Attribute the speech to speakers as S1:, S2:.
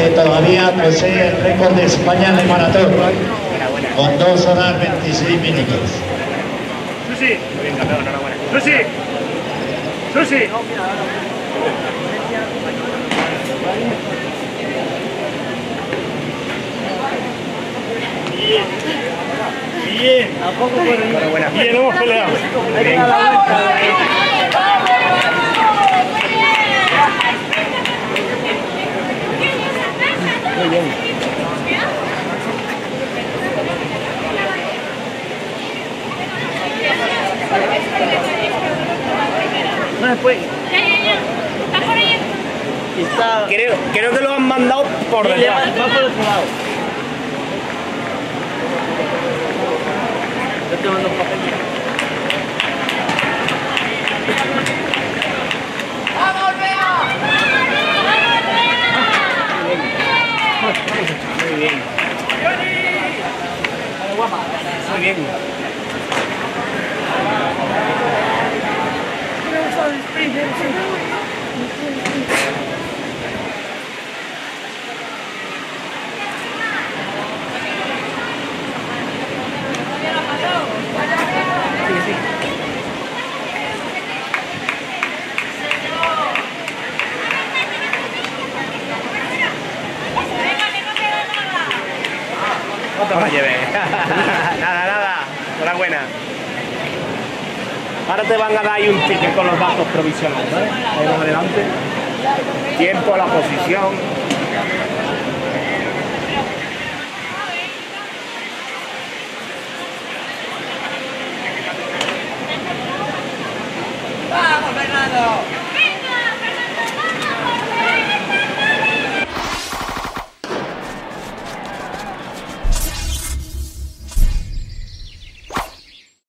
S1: que todavía posee el récord de España de maratón, con 2 horas 26 minutos.
S2: Susi. Bien, campeón, enhorabuena. Susi. Susi. Bien. Bien, hemos peleado. Bien. Muy bien. No se puede. Creo que lo han mandado por detrás. Va por otro lado. Yo te mando un papel. ¡Vamos, Bea! Muy bien. Muy bien. No te la lleves. Nada. Enhorabuena. Ahora te van a dar ahí un ticket con los datos provisionales, ¿vale? Ahí más adelante. Tiempo, la posición.
S3: ¡Vamos, Fernando!